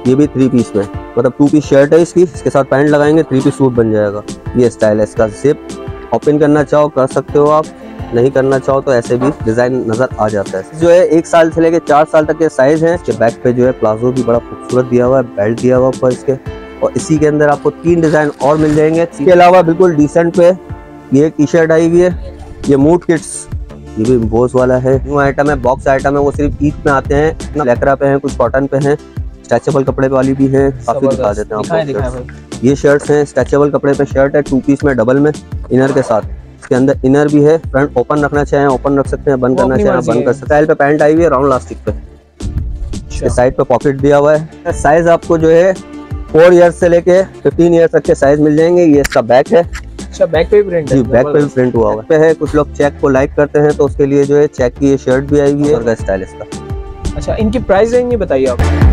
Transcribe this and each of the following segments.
ये भी 3 पीस में, मतलब 2 पीस शर्ट है इसकी, इसके साथ पैंट लगाएंगे 3 पीस सूट बन जाएगा। ये स्टाइल है इसका। जिप ओपन करना चाहो कर सकते हो आप, नहीं करना चाहो तो ऐसे भी डिजाइन नजर आ जाता है। जो है 1 साल से लेके 4 साल तक के साइज है। इसके बैक पे जो है प्लाजो भी बड़ा खूबसूरत दिया हुआ है, बेल्ट दिया हुआ ऊपर इसके, और इसी के अंदर आपको 3 डिजाइन और मिल जाएंगे। इसके अलावा बिल्कुल डिसेंट पे ये टी शर्ट आई हुई है, ये मूड किड्स, ये भी बोस वाला है। न्यू आइटम है, बॉक्स आइटम है, वो सिर्फ ईद में आते हैं। लेकरा पे हैं, कुछ कॉटन पे हैं, स्ट्रेचेबल कपड़े वाली भी है, काफी दिखा देते हैं आपको। ये शर्ट्स हैं, स्ट्रेचेबल कपड़े पे शर्ट है, 2 पीस में डबल में इनर के साथ। इसके अंदर इनर भी है, फ्रंट ओपन रखना चाहें ओपन रख सकते हैं, बंद करना चाहें बंद कर सकते हैं। स्टाइल पे पैंट आई हुई है राउंड लास्टिक पे, इसके साइड पे पॉकेट दिया हुआ है। साइज आपको जो है 4 ईयर्स से लेके 15 ईयर्स तक के साइज मिल जाएंगे। ये इसका बैक है। अच्छा, बैक पे भी प्रिंट है? जी, बैक पे भी प्रिंट हुआ हुआ है। कुछ लोग चेक को लाइक करते हैं तो उसके लिए जो है चेक की ये शर्ट भी आई हुई है, और स्टाइल इसका। अच्छा, इनकी प्राइस रेंज नहीं बताइए आप।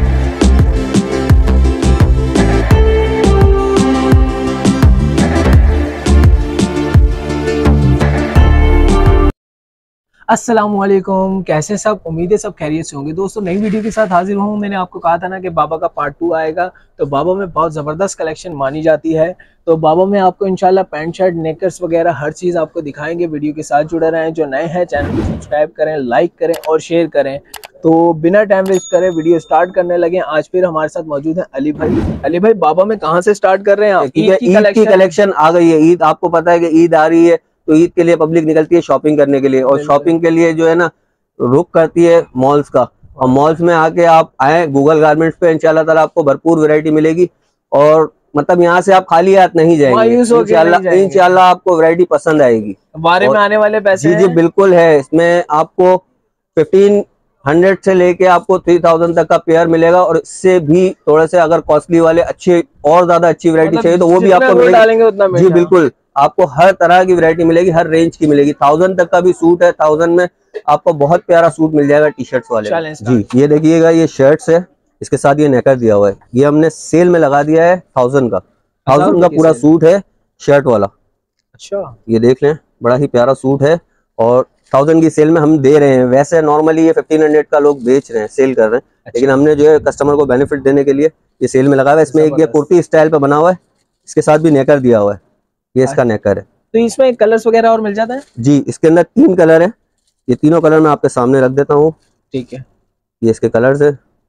अस्सलामुअलैकुम, कैसे सब? उम्मीद है सब खैरियत से होंगे। दोस्तों, नई वीडियो के साथ हाजिर हूँ। मैंने आपको कहा था ना कि बाबा का पार्ट 2 आएगा, तो बाबा में बहुत ज़बरदस्त कलेक्शन मानी जाती है। तो बाबा में आपको इंशाल्लाह पैंट शर्ट नेकर्स वगैरह हर चीज़ आपको दिखाएंगे। वीडियो के साथ जुड़े रहें। जो नए हैं चैनल को सब्सक्राइब करें, लाइक करें और शेयर करें। तो बिना टाइम वेस्ट करें वीडियो स्टार्ट करने लगे। आज फिर हमारे साथ मौजूद है अली भाई। अली भाई, बाबा में कहाँ से स्टार्ट कर रहे हैं आप? ईद की कलेक्शन आ गई है। ईद आपको पता है कि ईद आ रही है, तो ईद के लिए पब्लिक निकलती है शॉपिंग करने के लिए, और शॉपिंग के लिए जो है ना रुक करती है मॉल्स का। और मॉल्स में आके आप आए गूगल गारमेंट्स पे, इंशाल्लाह ताला आपको भरपूर वैरायटी मिलेगी, और मतलब यहाँ से आप खाली हाथ नहीं जाएंगे। इंशाल्लाह आपको वैरायटी पसंद आएगी। बारे में आने वाले पैसे जी बिल्कुल है। इसमें आपको 1500 से लेके आपको 3000 तक का पेयर मिलेगा, और इससे भी थोड़े से अगर कॉस्टली वाले अच्छे और ज्यादा अच्छी वैरायटी चाहिए तो वो भी आपको मिलेगी। जी बिल्कुल, आपको हर तरह की वैरायटी मिलेगी, हर रेंज की मिलेगी। 1000 तक का भी सूट है, 1000 में आपको बहुत प्यारा सूट मिल जाएगा टी शर्ट्स वाले। जी, ये देखिएगा, ये शर्ट्स है, इसके साथ ये नेकर दिया हुआ है। ये हमने सेल में लगा दिया है 1000 का। 1000 का पूरा सूट है शर्ट वाला। अच्छा, ये देख लें, बड़ा ही प्यारा सूट है, और 1000 की सेल में हम दे रहे हैं। वैसे नॉर्मली ये 1500 का लोग बेच रहे हैं, सेल कर रहे हैं। अच्छा। लेकिन हमने जो है कस्टमर को बेनिफिट देने के लिए ये सेल में लगा हुआ है। इसमें एक ये कुर्ती स्टाइल पे बना हुआ है, इसके साथ भी नेकर दिया हुआ है। ये इसका नेकर है। तो इसमें कलर्स वगैरह और मिल जाता है? जी, इसके अंदर 3 कलर है। ये तीनों कलर मैं आपके सामने रख देता हूँ। ठीक है, ये इसके कलर्स है,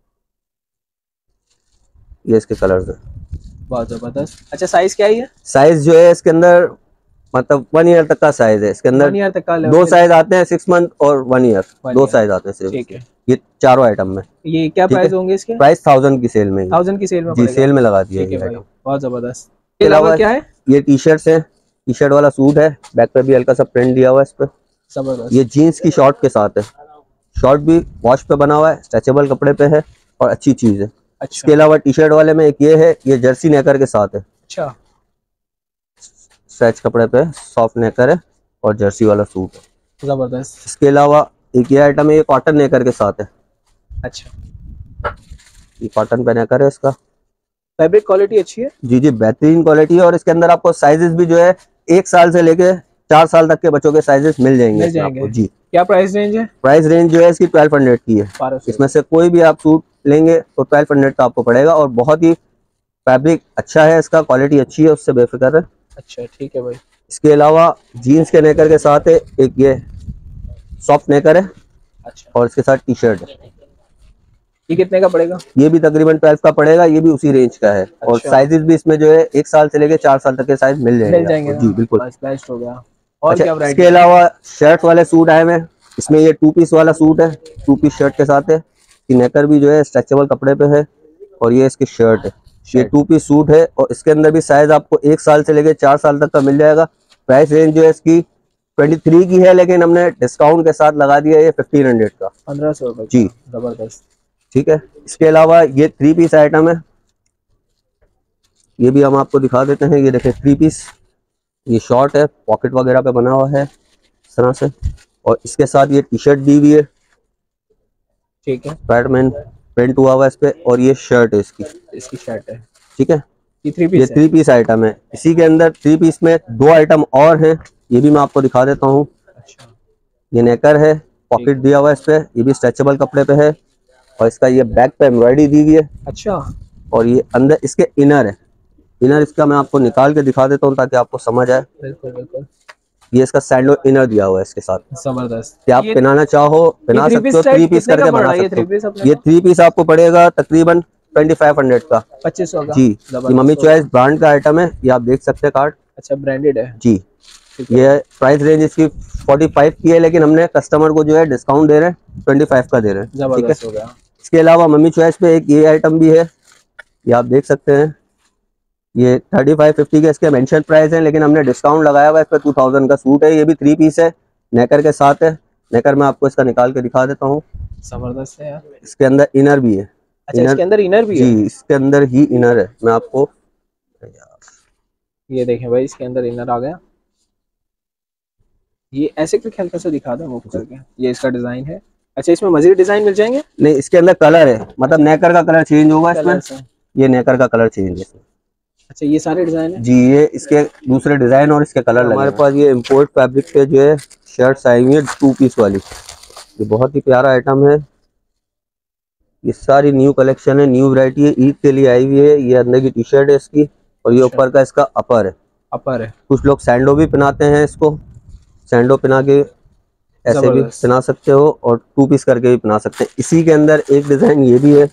ये इसके कलर्स है। बहुत जबरदस्त। अच्छा, साइज क्या है? साइज जो है इसके अंदर मतलब 1 ईयर तक का साइज है। इसके अंदर 1 ईयर तक का 2 साइज आते हैं, 6 मंथ और 1 ईयर, 2 साइज आते हैं सिर्फ। ठीक है, ये चारों आइटम में। ये क्या प्राइस होंगे इसके? प्राइस 1000 की सेल में। 1000 की सेल में? जी, सेल में लगा दिया है है। बहुत जबरदस्त। इसके अलावा क्या है? ये टी शर्ट्स है, टी शर्ट वाला सूट है, बैक पे भी हल्का सा प्रिंट दिया हुआ है इस पे। जबरदस्त। ये जीन्स की शॉर्ट के साथ है, शॉर्ट भी वॉश पे बना हुआ है, स्ट्रेचेबल कपड़े पे है और अच्छी चीज है। अच्छा। इसके अलावा टी शर्ट वाले में एक ये है, ये जर्सी नेकर के साथ है। अच्छा, स्ट्रेच कपड़े पे सॉफ्ट नेकर है और जर्सी वाला सूट है। जबरदस्त। इसके अलावा एक ये आइटम है, ये कॉटन नेकर के साथ है। अच्छा, ये कॉटन पे नेकर है, इसका फैब्रिक क्वालिटी अच्छी है। जी जी, बेहतरीन क्वालिटी है। और इसके अंदर आपको साइजेस भी जो है 1 साल से लेके 4 साल तक के बच्चों के साइजेस मिल जाएंगे आपको। जी, क्या प्राइस रेंज है? प्राइस रेंज जो है इसकी 1200 की है। इसमें से कोई भी आप सूट लेंगे तो 1200 का आपको पड़ेगा, और बहुत ही फैब्रिक अच्छा है, इसका क्वालिटी अच्छी है, उससे बेफिक्र है। अच्छा, ठीक है भाई। इसके अलावा जीन्स के नेकर के साथ है एक ये सॉफ्ट नेकर है। अच्छा, और इसके साथ टी शर्ट है। ये कितने का पड़ेगा? ये भी तकरीबन 12 का पड़ेगा, ये भी उसी रेंज का है। अच्छा। और साइजेस भी इसमें जो है 1 साल से लेके 4 साल तक के साइज मिल जाएंगे। जी बिल्कुल, बेस्ट हो गया। और अच्छा, क्या? इसके अलावा शर्ट वाले सूट आए हुए, इसमें ये 2 पीस वाला सूट है, 2 पीस शर्ट के साथ है। कि नेकर भी जो है स्ट्रेचेबल कपड़े पे है, और ये इसकी शर्ट है। ये 2 पीस सूट है, और इसके अंदर भी साइज आपको 1 साल से लेके 4 साल तक का मिल जाएगा। प्राइस रेंज जो है इसकी 23 की है, लेकिन हमने डिस्काउंट के साथ लगा दिया है ये 1500 का, 1500 रुपए। जी, जबरदस्त। ठीक है। इसके अलावा ये 3 पीस आइटम है, ये भी हम आपको दिखा देते हैं। ये देखें 3 पीस, ये शॉर्ट है, पॉकेट वगैरह पे बना हुआ है इस तरह से, और इसके साथ ये टी शर्ट दी हुई है। ठीक है, बैटमैन प्रिंट हुआ हुआ है इस पे, और ये शर्ट है इसकी शर्ट है। ठीक है, ये 3 पीस आइटम है। इसी के अंदर 3 पीस में 2 आइटम और हैं, ये भी मैं आपको दिखा देता हूँ। अच्छा, ये नेकर है, पॉकेट दिया हुआ है इस पे, ये भी स्ट्रेचेबल कपड़े पे है, और इसका ये बैक पे एम्ब्रॉयडरी दी हुई है। अच्छा, और ये अंदर इसके इनर है। इनर इसका मैं आपको निकाल के दिखा देता हूँ ताकि आपको समझ आए। बिल्कुल बिल्कुल। ये इसका सैंडो इनर दिया हुआ है इसके साथ। जबरदस्त। कि आप पहनाना चाहो पहना सकते हो, 3 पीस करके बना सकते हो। ये 3 पीस आपको पड़ेगा तकरीबन 2500 का, 2500 का। जी। ये मम्मी चॉइस ब्रांड का आइटम है, ये आप देख सकते हैं कार्ड। अच्छा, ब्रांडेड है जी। ये प्राइस रेंज इसकी 45 की है, लेकिन हमने कस्टमर को जो है डिस्काउंट दे रहे हैं, 25 का दे रहे हैं। जबरदस्त हो गया। इसके अलावा मम्मी चॉइस पे एक ये आइटम भी है, ये आप देख सकते हैं। ये 35-50 के इसके मेंशन प्राइस है, लेकिन हमने डिस्काउंट लगाया हुआ है, इस पर 2000 का सूट है। ये भी 3 पीस है, नेकर के साथ है। नेकर मैं आपको इसका निकाल के दिखा देता हूँ। जबरदस्त है यार। इसके अंदर इनर भी है। अच्छा, इसके अंदर इनर भी है? जी, इसके अंदर ही इनर है। मैं आपको ये देखें भाई, इसके अंदर इनर आ गया। ये ऐसे क्लिक हल्का सा दिखा दो मूव करके। ये इसका डिजाइन है। अच्छा, इसमें मजीद डिजाइन मिल जाएंगे? नहीं, इसके अंदर कलर है, मतलब नेकर का कलर चेंज होगा इसमें। ये नेकर का कलर चेंज है इसमें। अच्छा, ये सारे डिजाइन है? जी, ये इसके दूसरे डिजाइन और इसके कलर हमारे पास ये इम्पोर्ट फैब्रिक पे जो है शर्ट्स आई हुई है 2 पीस वाली। ये बहुत ही प्यारा आइटम है। ये सारी न्यू कलेक्शन है, न्यू वैरायटी है, ईद के लिए आई हुई है। ये अंदर की टी शर्ट है इसकी, और ये ऊपर का इसका अपर है। अपर है। कुछ लोग सैंडो भी पहनाते हैं इसको, सैंडो पहना के ऐसे भी पहना सकते हो, और 2 पीस करके भी पहना सकते हैं। इसी के अंदर एक डिजाइन ये भी है,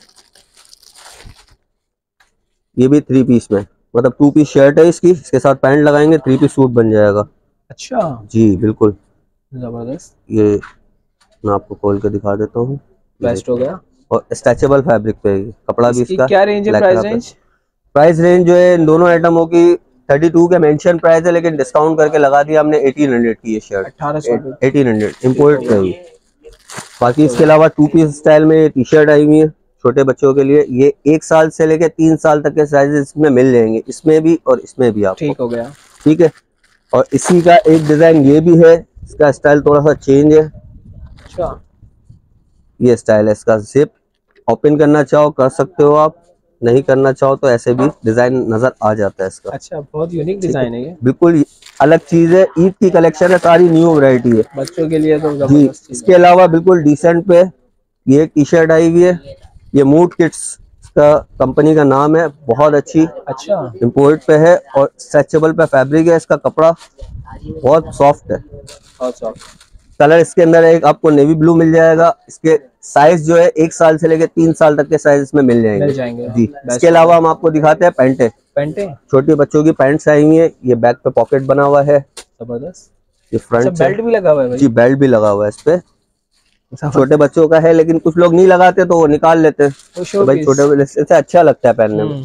ये भी 3 पीस में, मतलब 2 पीस शर्ट है इसकी, इसके साथ पैंट लगाएंगे 3 पीस सूट बन जाएगा। अच्छा जी, बिल्कुल जबरदस्त। ये मैं आपको खोल के दिखा देता हूँ। बेस्ट हो गया। और स्ट्रेचेबल फैब्रिक पे कपड़ा भी इसका। क्या रेंज है? प्राइस रेंज जो है इन दोनों आइटमों की 32 का मेंशन प्राइस है, लेकिन डिस्काउंट करके लगा दिया हमने 1800 की। ये शर्ट 1800 इम्पोर्ट है। बाकी इसके अलावा 2 पीस स्टाइल में टी शर्ट आई हुई है छोटे बच्चों के लिए। ये 1 साल से लेकर 3 साल तक के साइजेस इसमें मिल जाएंगे, इसमें भी और इसमें भी आपको। ठीक हो गया। ठीक है। और इसी का एक डिजाइन ये भी है, इसका स्टाइल थोड़ा सा चेंज है। अच्छा, ये स्टाइल है इसका। जिप ओपन करना चाहो कर सकते हो आप, नहीं करना चाहो तो ऐसे भी डिजाइन नजर आ जाता है इसका। अच्छा, बहुत यूनिक डिजाइन है ये, बिल्कुल अलग चीज है। ईद की कलेक्शन है, सारी न्यू वैरायटी है बच्चों के लिए तो जी। इसके अलावा बिल्कुल डिसेंट पे ये टी शर्ट आई हुई है, ये मूड किड्स का कंपनी का नाम है, बहुत अच्छी। अच्छा, इम्पोर्ट पे है और स्ट्रेचेबल पे फैब्रिक है, इसका कपड़ा बहुत सॉफ्ट है, बहुत सॉफ्ट। कलर इसके अंदर एक आपको नेवी ब्लू मिल जाएगा। इसके साइज जो है 1 साल से लेकर 3 साल तक के साइज इसमें मिल जाएंगे जी। इसके अलावा हम आपको दिखाते हैं पैंटे छोटे बच्चों की पैंट्स आई हुई है। ये बैक पे पॉकेट बना हुआ है, जबरदस्त। ये फ्रंट बेल्ट भी लगा हुआ है जी, बेल्ट भी लगा हुआ है इस पे। छोटे बच्चों का है, लेकिन कुछ लोग नहीं लगाते तो वो निकाल लेते हैं, तो भाई छोटे बच्चे से अच्छा लगता है पहनने में।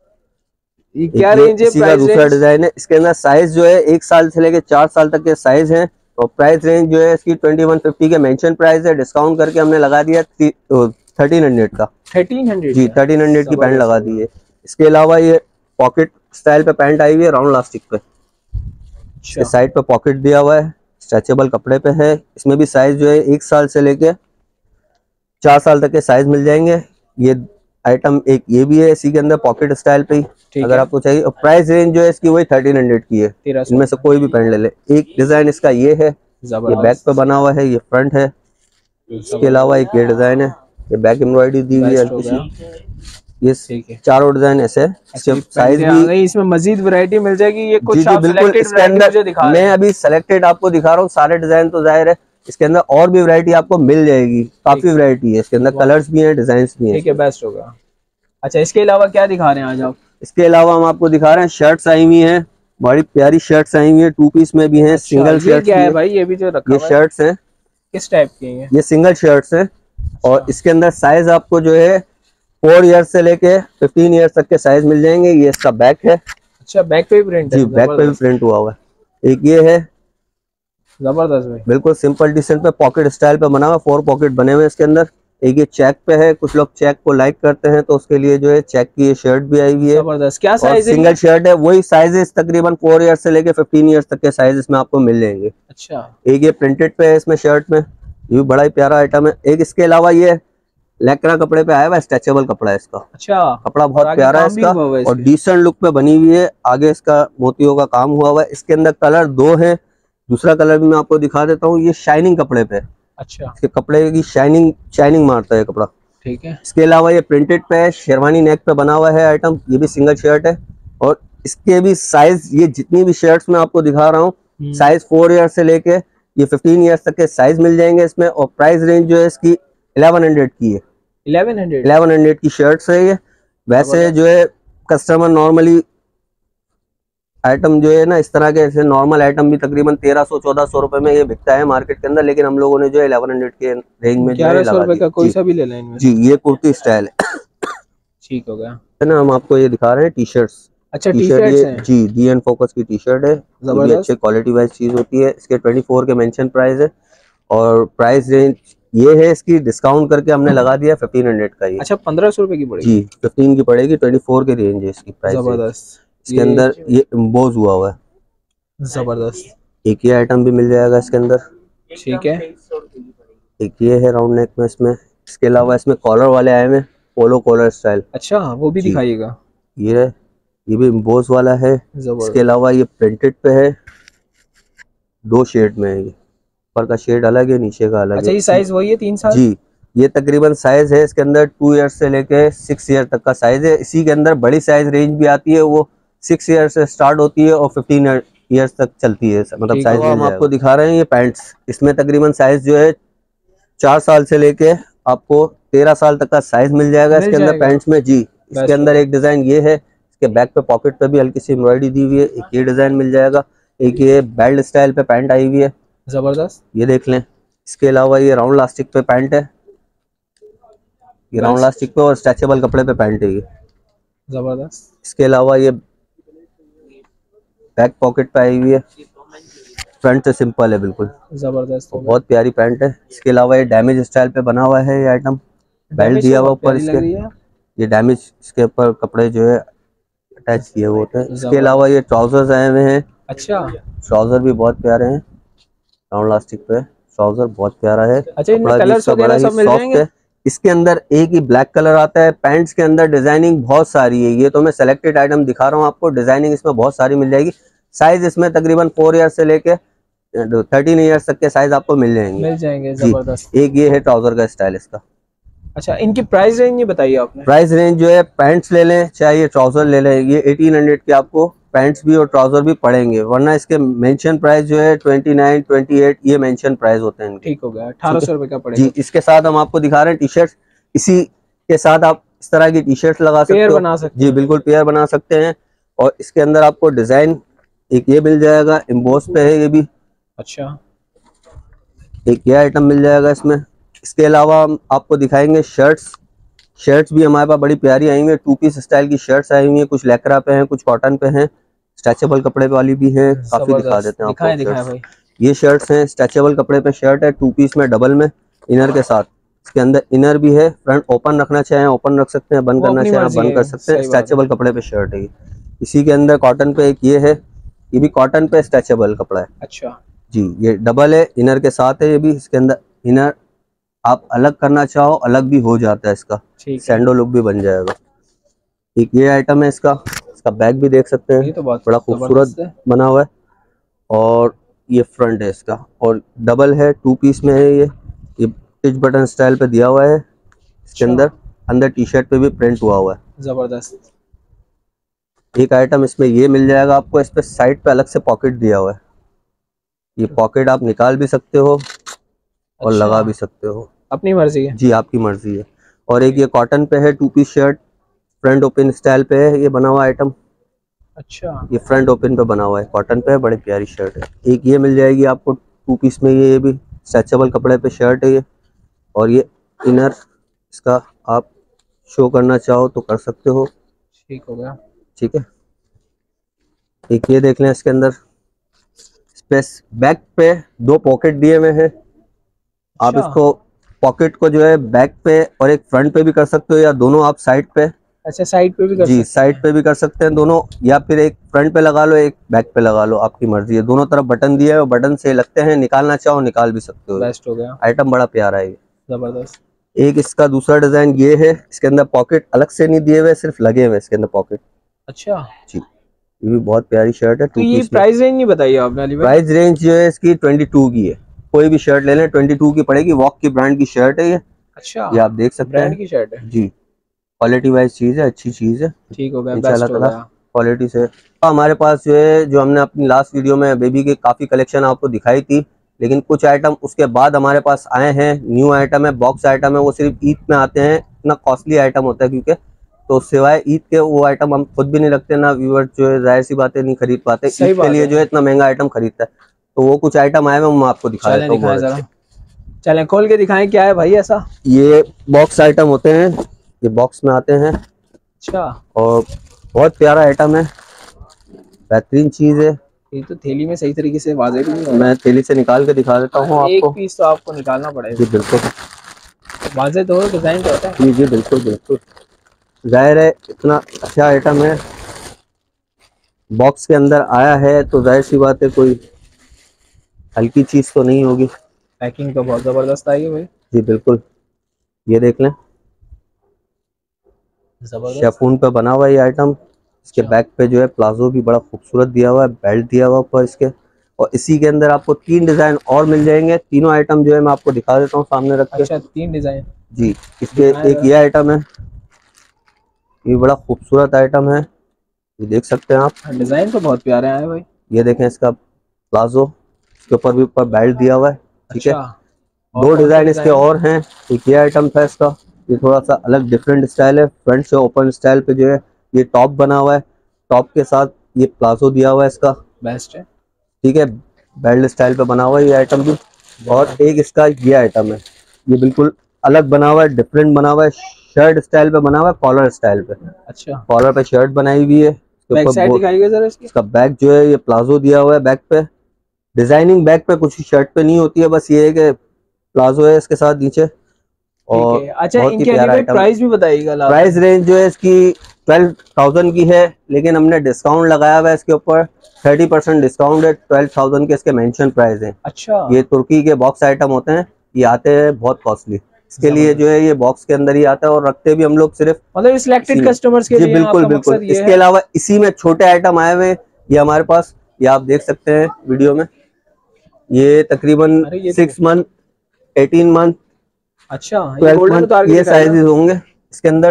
ये क्या रेंज है? का दूसरा डिजाइन है। इसके अंदर साइज जो है 1 साल से लेकर 4 साल तक के साइज हैं, और प्राइस रेंज जो है इसकी 2150 के मेंशन प्राइस है। डिस्काउंट करके हमने लगा दिया 1300 का। 1300 जी, 1300 की पैंट लगा दी है। इसके अलावा ये पॉकेट स्टाइल पे पैंट आई हुई है, राउंड लास्टिक पे। इसके साइड पे पॉकेट दिया हुआ है, स्ट्रेचेबल कपड़े पे है। इसमें भी साइज जो है 1 साल से लेके 4 साल तक के साइज मिल जाएंगे। ये आइटम एक ये भी है इसी के अंदर पॉकेट स्टाइल पे ही, अगर आपको चाहिए। और प्राइस रेंज जो है इसकी वही 1300 की है। इनमें से कोई भी पैंट ले ले। एक डिजाइन इसका ये है, ये बैक पे बना हुआ है, ये फ्रंट है। इसके अलावा एक ये डिजाइन है, ये बैक एम्ब्रॉयडरी दी हुई है। ये चारों डिजाइन ऐसे, साइज भी इसमें मजीद वैरायटी मिल जाएगी। ये कुछ बिल्कुल इसके अंदर मैं अभी सेलेक्टेड आपको दिखा रहा हूँ, सारे डिजाइन तो जाहिर है इसके अंदर और भी वैरायटी आपको मिल जाएगी। काफी वैरायटी है इसके अंदर, कलर्स भी हैं, डिजाइन्स भी हैं। ठीक है, बेस्ट होगा। अच्छा, इसके अलावा क्या दिखा रहे हैं आज आप? इसके अलावा हम आपको दिखा रहे हैं शर्ट्स आई हुई हैं, बड़ी प्यारी शर्ट्स आई हुई हैं, 2 पीस में भी हैं। अच्छा, सिंगल शर्ट क्या है भाई? ये भी जो रखा है, ये शर्ट्स हैं। किस टाइप की हैं? ये सिंगल शर्ट्स हैं। और इसके अंदर साइज आपको जो है 4 ईयर्स से लेके 15 ईयर्स तक के साइज मिल जाएंगे। ये इसका बैक है। अच्छा, बैक पे भी प्रिंट है जी, बैक पे भी प्रिंट हुआ हुआ है। एक ये है, जबरदस्त भाई, बिल्कुल सिंपल डिसेंट पे पॉकेट स्टाइल पे बना हुआ, 4 पॉकेट बने हुए इसके अंदर। एक ये चेक पे है, कुछ लोग चेक को लाइक करते हैं तो उसके लिए जो है चेक की ये शर्ट भी आई हुई है। जबरदस्त। क्या साइज है? सिंगल शर्ट है, वही साइजेस तकरीबन 4 ईयर्स से लेके 15 ईयर्स तक के साइजेस में आपको मिल जाएंगे। अच्छा, एक ये प्रिंटेड पे है इसमें शर्ट में, ये भी बड़ा ही प्यारा आइटम है। एक इसके अलावा ये लेकरा कपड़े पे आया हुआ, स्ट्रेचेबल कपड़ा है इसका। अच्छा, कपड़ा बहुत प्यारा है इसका और डिसेंट लुक पे बनी हुई है। आगे इसका मोतियों का काम हुआ हुआ है। इसके अंदर कलर 2 है, दूसरा कलर भी मैं आपको दिखा देता हूँ। ये शाइनिंग कपड़े पे। अच्छा, इसके कपड़े की शाइनिंग मारता है कपड़ा। ठीक है। इसके अलावा ये प्रिंटेड पे है, शेरवानी नेक पे बना हुआ है आइटम, ये भी सिंगल शर्ट है। और इसके भी साइज, ये जितनी भी शर्ट्स मैं आपको दिखा रहा हूँ, साइज 4 ईयर से लेके ये 15 ईयर्स तक के साइज मिल जाएंगे इसमें। और प्राइस रेंज जो है इसकी 1100 की है। 1100 की शर्ट्स है ये। वैसे जो है कस्टमर नॉर्मली आइटम जो है ना, इस तरह के ऐसे नॉर्मल आइटम भी तकरीबन 1300-1400 रुपए में ये बिकता है मार्केट के अंदर, लेकिन हम लोगों ने जो है 1100 के रेंज में 1100 रुपए का कोई सा भी ले लें इनमें। जी, ये कुर्ती स्टाइल है। ठीक हो गया है ना। हम आपको ये दिखा रहे हैं टी शर्ट्स। अच्छा, टी-शर्ट ये जी डी एंड फोकस की टी शर्ट है, ये अच्छे क्वालिटी वाइज चीज होती है। इसके 24 के मेंशन प्राइस है और प्राइस रेंज ये है इसकी, डिस्काउंट करके हमने लगा दिया 1500 का ये। अच्छा, 1500 रुपए की पड़ेगी जी, 15 की पड़ेगी। 24 की रेंज है इसकी प्राइस। जबरदस्त। इसके अंदर ये एम्बोज हुआ हुआ है, जबरदस्त। एक ये आइटम भी मिल जाएगा इसके अंदर। ठीक है। एक ये है राउंड नेक में इसमें। इसके अलावा इसमें कॉलर वाले आए हैं, पोलो कॉलर स्टाइल। अच्छा, वो भी दिखाइएगा। ये भी एम्बोज वाला है। इसके अलावा ये प्रिंटेड पे है, 2 शेड में है ये, ऊपर का शेड अलग है, नीचे का अलग। अच्छा, ये साइज वही है 3 साल? जी, ये तकरीबन साइज है इसके अंदर 2 ईयर से लेके 6 ईयर तक का साइज है। इसी के अंदर बड़ी साइज रेंज भी आती है, वो 6 ईयर से स्टार्ट होती है और 15 ईयर्स तक चलती है, मतलब साइज। हम आपको दिखा रहे हैं ये पैंट्स, इसमें तकरीबन साइज जो है 4 साल से लेके आपको 13 साल तक का साइज मिल जाएगा इसके अंदर पैंट्स में। जी, इसके अंदर एक डिजाइन ये है, इसके बैक पे पॉकेट पे भी हल्की सी एम्ब्रॉयडरी दी हुई है। एक ये डिजाइन मिल जाएगा, एक ये बेल्ट स्टाइल पे पैंट आई हुई है, जबरदस्त, ये देख लें। इसके अलावा ये राउंड लास्टिक पे पैंट है, ये राउंड लास्टिक पे और स्ट्रेचेबल कपड़े पे पैंट है ये, जबरदस्त। इसके अलावा ये बैक पॉकेट पे आई हुई है, फ्रंट से सिंपल है बिल्कुल, जबरदस्त, बहुत प्यारी पैंट है। इसके अलावा ये डैमेज स्टाइल पे बना हुआ है ये आइटम, बेल्ट दिया हुआ ऊपर इसके, ये डैमेज इसके ऊपर कपड़े जो है अटैच किए हुए होते हैं। इसके अलावा ये ट्राउजर्स आए हुए हैं। अच्छा, ट्राउजर भी बहुत प्यारे हैं, राउंड लास्टिक पे ट्राउजर बहुत प्यारा है। अच्छा, इनमें कलर्स वगैरह सब मिल जाएंगे? इसके अंदर एक ही ब्लैक कलर आता है। पैंट्स के अंदर डिजाइनिंग बहुत सारी है, ये तो मैं सेलेक्टेड आइटम दिखा रहा हूँ आपको, डिजाइनिंग इसमें बहुत सारी मिल जाएगी। साइज इसमें तकरीबन 4 ईयर से लेके 13 ईयर्स तक के साइज आपको मिल जाएंगे। जबरदस्त। एक ये है ट्राउजर का स्टाइल इसका। अच्छा, इनकी प्राइस रेंज ये बताइए आपने। प्राइस रेंज जो है पैंट्स ले लें चाहे ये ट्राउजर ले लें, ये 1800 के आपको पैंट्स भी और ट्राउजर भी पड़ेंगे, वरना इसके मेंशन प्राइस जो है 29, 28 ये मेंशन प्राइस होते हैं। ठीक हो गया, 1800 रुपए का पड़ेगा। जी, इसके साथ हम आपको दिखा रहे हैं टी शर्ट, इसी के साथ आप इस तरह की टी शर्ट लगा सकते हो, बना सकते जी बिल्कुल पेयर बना सकते हैं। और इसके अंदर आपको डिजाइन एक ये मिल जाएगा, एम्बोस पे है ये भी। अच्छा, एक ये आइटम मिल जाएगा इसमें। इसके अलावा हम आपको दिखाएंगे शर्ट्स भी हमारे पास बड़ी प्यारी आई हुई है, 2 पीस स्टाइल की शर्ट्स आई हुई है, कुछ लेकरा पे हैं, कुछ कॉटन पे हैं, स्ट्रेचेबल कपड़े वाली भी हैं, काफी दिखा देते हैं आपको। ये शर्ट्स हैं, स्ट्रेचेबल कपड़े पे शर्ट है, 2 पीस में डबल में इनर के साथ। इसके अंदर इनर भी है, फ्रंट ओपन रखना चाहें ओपन रख सकते हैं, बंद करना चाहें बंद कर सकते हैं। स्ट्रेचेबल कपड़े पे शर्ट है। इसी के अंदर कॉटन पे एक ये है, ये भी कॉटन पे स्ट्रेचेबल कपड़ा है। अच्छा जी, ये डबल है, इनर के साथ है ये भी। इसके अंदर इनर आप अलग करना चाहो अलग भी हो जाता है, इसका सैंडो लुक भी बन जाएगा। एक ये आइटम है इसका बैग भी देख सकते हैं, ये तो बड़ा खूबसूरत बना हुआ है। और ये फ्रंट है इसका, और डबल है, 2 पीस में है ये टिच बटन स्टाइल पे दिया हुआ है। इसके अंदर टी शर्ट पे भी प्रिंट हुआ हुआ है, जबरदस्त। एक आइटम इसमें ये मिल जाएगा आपको, इस पे साइड पे अलग से पॉकेट दिया हुआ है, ये पॉकेट आप निकाल भी सकते हो और लगा भी सकते हो, अपनी मर्जी है। जी, आपकी मर्जी है। और एक ये कॉटन पे है, 2 piece shirt, front open style पे है ये बना हुआ आइटम। अच्छा, ये फ्रंट ओपन पे बना हुआ है, कॉटन पे है, बड़ी प्यारी शर्ट है। एक ये मिल जाएगी आपको 2 पीस में, ये भी स्ट्रेचेबल कपड़े पे शर्ट है ये। और ये इनर इसका आप शो करना चाहो तो कर सकते हो। ठीक हो गया, ठीक है। एक ये देख लें, इसके अंदर स्पेस बैक पे 2 पॉकेट दिए हुए हैं। आप इसको पॉकेट को जो है बैक पे और एक फ्रंट पे भी कर सकते हो, या दोनों आप साइड पे। अच्छा, साइड पे भी कर सकते हैं? साइड पे भी कर सकते हैं दोनों, या फिर एक फ्रंट पे लगा लो एक बैक पे लगा लो, आपकी मर्जी है। दोनों तरफ बटन दिए है, बटन से लगते हैं, निकालना चाहो निकाल भी सकते हो। बेस्ट हो गया, आइटम बड़ा प्यारा है, जबरदस्त। एक इसका दूसरा डिजाइन ये है, इसके अंदर पॉकेट अलग से नहीं दिए हुए, सिर्फ लगे हुए इसके अंदर पॉकेट। अच्छा जी, ये भी बहुत प्यारी शर्ट है। तो ये प्राइस रेंज नहीं बताइए आपने? प्राइस रेंज जो है इसकी 22 की है, कोई भी शर्ट ले लें 22 की पड़ेगी। वॉक की ब्रांड की शर्ट है ये, अच्छा, ये आप देख सकते ब्रांड हैं की शर्ट है जी। क्वालिटी वाइज चीज है, अच्छी चीज है ठीक हो गया, इंशाल्लाह बेस्ट हो ताला गया। क्वालिटी से। हमारे पास जो है, जो हमने अपनी लास्ट वीडियो में बेबी की काफ़ी कलेक्शन आपको दिखाई थी, लेकिन कुछ आइटम उसके बाद हमारे पास आए हैं, न्यू आइटम है, बॉक्स आइटम है, वो सिर्फ ईद में आते हैं। इतना कॉस्टली आइटम होता है क्योंकि, तो सिवाय ईद के वो आइटम हम खुद भी नहीं रखते ना, व्यूअर जो है जाहिर सी बातें नहीं खरीद पाते सही ईद के बात लिए है। जो है इतना महंगा आइटम खरीदता है। तो वो कुछ आइटम आए हैं, मैं आपको दिखा चलें देता हूँ दिखाएं बहुत जरा, अच्छे। चलें खोल के दिखाएं क्या है भाई ऐसा। ये बॉक्स आइटम होते हैं, ये बॉक्स में आते हैं अच्छा, और बहुत प्यारा आइटम है, बेहतरीन चीज़ है। ये तो थैली में सही तरीके से वाजे भी नहीं हो रहा। मैं थैली से निकाल के दिखा देता हूँ एक आपको। पीस तो आपको निकालना जी पड़ेगा, बिल्कुल, वाजे तो हो, डिजाइन तो होता है। जी जी बिल्कुल बिल्कुल, जाहिर है इतना अच्छा आइटम है, बॉक्स के अंदर आया है तो जाहिर सी बात है कोई हल्की चीज़ तो नहीं होगी। पैकिंग तो बहुत जबरदस्त आई है भाई, जी बिल्कुल, ये देख लें, जबरदस्त। शेफून पे बना हुआ ये आइटम। इसके अच्छा, बैक पे जो है प्लाजो भी बड़ा खूबसूरत दिया हुआ है, बेल्ट दिया हुआ ऊपर इसके, और इसी के अंदर आपको 3 डिज़ाइन और मिल जाएंगे। तीनों आइटम जो है मैं आपको दिखा देता हूँ सामने रख के। अच्छा 3 डिजाइन जी, इसके दिखाएं एक जरा। ये आइटम है, ये बड़ा खूबसूरत आइटम है, ये देख सकते हैं आप। डिजाइन तो बहुत प्यारे आए भाई। ये देखें इसका प्लाजो, इसके ऊपर भी ऊपर बेल्ट दिया हुआ है, ठीक है। अच्छा, और 2 कौन से डिज़ाइन इसके डिजाइन है? और हैं। एक ये आइटम था इसका, ये थोड़ा सा अलग डिफरेंट स्टाइल है, फ्रंट से ओपन स्टाइल पे जो है ये टॉप बना हुआ है, टॉप के साथ ये प्लाजो दिया हुआ है इसका, बेस्ट है। ठीक है, बेल्ट स्टाइल पे बना हुआ है ये आइटम भी। और एक इसका ये आइटम है, ये बिल्कुल अलग बना हुआ है, डिफरेंट बना हुआ है, शर्ट स्टाइल पे बना हुआ है, कॉलर स्टाइल पे, अच्छा, कॉलर पे शर्ट बनाई हुई है, इसके बैक साइड ऊपर दिखाइएगा जरा इसकी। इसका बैक जो है ये प्लाजो दिया हुआ है बैक पे, डिजाइनिंग बैक पे कुछ शर्ट पे नहीं होती है, बस ये है कि प्लाजो है इसके साथ नीचे, ठीक और है। अच्छा, बहुत ही इनके अली प्यारा भाई आइटम। प्राइस भी बताइएगा लास्ट प्राइस में। रेंज जो है इसकी 12,000 की है, लेकिन हमने डिस्काउंट लगाया हुआ है इसके ऊपर, 30% डिस्काउंट है, 12,000 के इसके मेंशन प्राइस है। अच्छा, ये तुर्की के बॉक्स आइटम होते हैं, ये आते हैं बहुत कॉस्टली, इसके लिए जो जबरदस्त। है ये बॉक्स के अंदर ही आता है, और रखते भी हम लोग सिर्फ मतलब इसी सिलेक्टेड में। कस्टमर्स के जी लिए बिल्कुल आपका बिल्कुल, मकसद ये इसके है। अलावा इसी में छोटे आइटम आए हुए हैं ये हमारे पास, ये आप देख सकते हैं वीडियो में, ये तकरीबन अरे ये तो 6 मंथ, 18 मंथ, अच्छा, ये 12 गोल्डन मंथ, उतार के ये दिखाएगा। साइजेस होंगे। इसके अंदर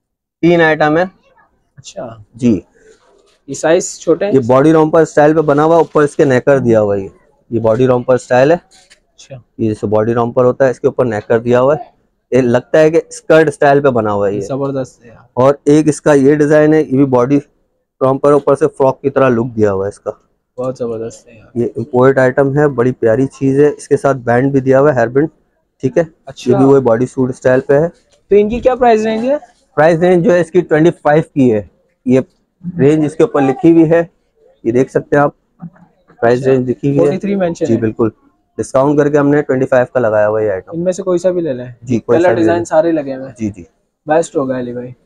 3 आइटम है अच्छा, जी। ये साइज छोटे हैं ये इसके? बॉडी रॉम्पर स्टाइल पे बना हुआ है, ऊपर इसके नेकर दिया हुआ है, ये बॉडी रॉम्पर स्टाइल है, अच्छा, ये जैसे बॉडी रॉम्पर होता है इसके ऊपर नेकर दिया हुआ है, ये लगता है कि स्कर्ट स्टाइल पे बना हुआ है ये ये। जबरदस्त है यार, और एक इसका ये डिजाइन है, ये भी बॉडी रॉम्पर, ऊपर से फ्रॉक की तरह लुक दिया हुआ है इसका। बहुत जबरदस्त है यार। ये इम्पोर्ट आइटम है, बड़ी प्यारी चीज है, इसके साथ बैंड भी दिया हुआ है, हेयर बैंड, ठीक है। ये अच्छा, भी वही बॉडी सूट स्टाइल पे है। तो इनकी क्या प्राइस रेंज है? प्राइस रेंज जो है इसकी 25 की है, ये रेंज इसके ऊपर लिखी हुई है, ये देख सकते हैं आप, प्राइस अच्छा, रेंज लिखी हुई है। 43 मेंशन जी है। बिल्कुल, डिस्काउंट करके हमने 25 का लगाया हुआ ये आइटम। इनमें से कोई सा भी ले लें, जी कोई सा कलर भी ले लें। डिजाइन सारे लगे हुए हैं। जी जी, बेस्ट होगा अली भाई।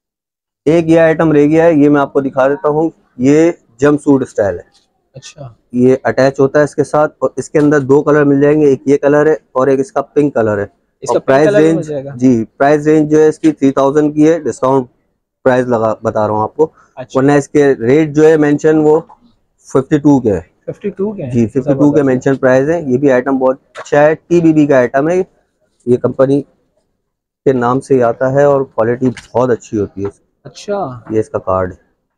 एक ये आइटम रह गया है, ये मैं आपको दिखा देता हूँ, ये जंप सूट स्टाइल है, अच्छा, ये अटैच होता है इसके साथ, और इसके अंदर 2 कलर मिल जाएंगे, एक ये कलर है और एक इसका पिंक कलर है। और इसका पिंक प्राइस कलर भी मिल रेंज, जाएगा। जी प्राइस रेंज जो है इसकी 3000 की है, डिस्काउंट प्राइस लगा बता रहा हूँ आपको, अच्छा, वरना इसके रेट जो है मेंशन वो 52 के है। 52 के जी हैं, 52 के जबरदस्त। मेंशन प्राइस है। ये भी आइटम बहुत अच्छा है, टीबीबी का आइटम है, ये कंपनी के नाम से ही आता है और क्वालिटी बहुत अच्छी होती है। अच्छा, ये इसका कार्ड है।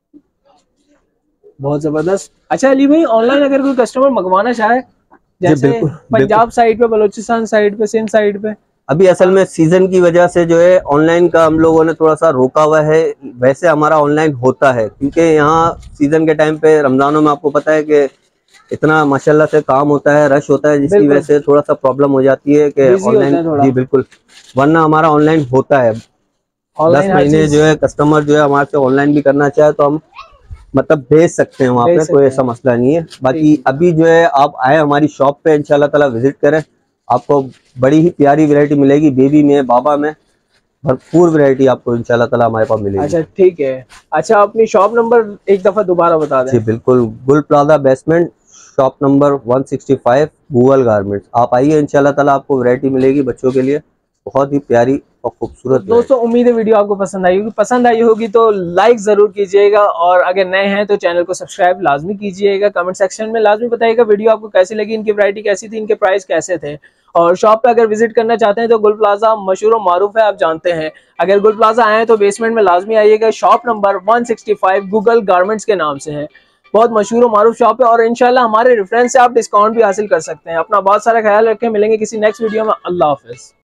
बहुत जबरदस्त। अच्छा अली भाई, ऑनलाइन अगर कोई कस्टमर मंगवाना चाहे, जी जैसे बिल्कुल बिल्कुल, पंजाब साइड पे, बलूचिस्तान साइड पे, सिंध साइड पे। अभी असल में सीजन की वजह से जो है ऑनलाइन का हम लोगों ने थोड़ा सा रोका हुआ है, वैसे हमारा ऑनलाइन होता है क्योंकि यहाँ सीजन के टाइम पे रमजानों में आपको पता है कि इतना माशाल्लाह से काम होता है, रश होता है, जिसकी वजह बिल्कुल, से थोड़ा सा प्रॉब्लम हो जाती है कि बिजी होते ऑनलाइन। हैं थोड़ा। जी बिल्कुल, वरना हमारा ऑनलाइन होता है, 10 ऑनलाइन हर महीने चीज जो है कस्टमर जो है हमारे से ऑनलाइन भी करना चाहे तो हम मतलब भेज सकते हैं वहाँ भेज पे, कोई सकते ऐसा हैं। मसला नहीं है। बाकी ठीक, अभी जो है आप आए हमारी शॉप पे, इंशाल्लाह ताला विजिट करें, आपको बड़ी ही प्यारी वैरायटी मिलेगी, बेबी में, बाबा में, भरपूर वैरायटी आपको इंशाल्लाह ताला हमारे पास मिलेगी। अच्छा ठीक है। अच्छा, अपनी शॉप नंबर एक दफा दोबारा बता दें। जी बिल्कुल, Gul plaza basement, shop number 165, Google garments. आप आइए, इंशाल्लाह ताला आपको वैरायटी मिलेगी बच्चों के लिए, बहुत ही प्यारी और खूबसूरत। दोस्तों उम्मीद है वीडियो आपको पसंद आई होगी तो लाइक जरूर कीजिएगा, और अगर नए हैं तो चैनल को सब्सक्राइब लाजमी कीजिएगा। कमेंट सेक्शन में लाजमी बताइएगा वीडियो आपको कैसी लगी, इनकी वैरायटी कैसी थी, इनके प्राइस कैसे थे। और शॉप पे अगर विजिट करना चाहते हैं तो गुल प्लाजा मशहूर मारूफ है, आप जानते हैं। अगर गुल प्लाजा आए तो बेसमेंट में लाजमी आइएगा। शॉप नंबर 165 गूगल गारमेंट्स के नाम से है। बहुत मशहूर मारूफ शॉप है, और इंशाल्लाह हमारे रेफरेंस से आप डिस्काउंट भी हासिल कर सकते हैं। अपना बहुत सारा ख्याल रखें, मिलेंगे किसी नेक्स्ट वीडियो में। अल्लाह हाफिज।